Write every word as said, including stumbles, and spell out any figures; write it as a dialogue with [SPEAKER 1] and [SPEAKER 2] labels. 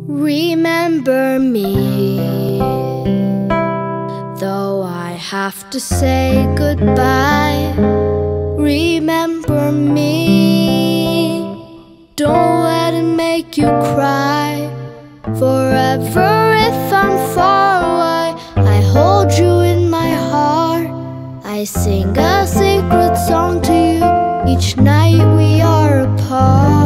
[SPEAKER 1] Remember me, though I have to say goodbye. Remember me, don't let it make you cry. Forever if I'm far away, I hold you in my heart. I sing a secret song to you each night we are apart.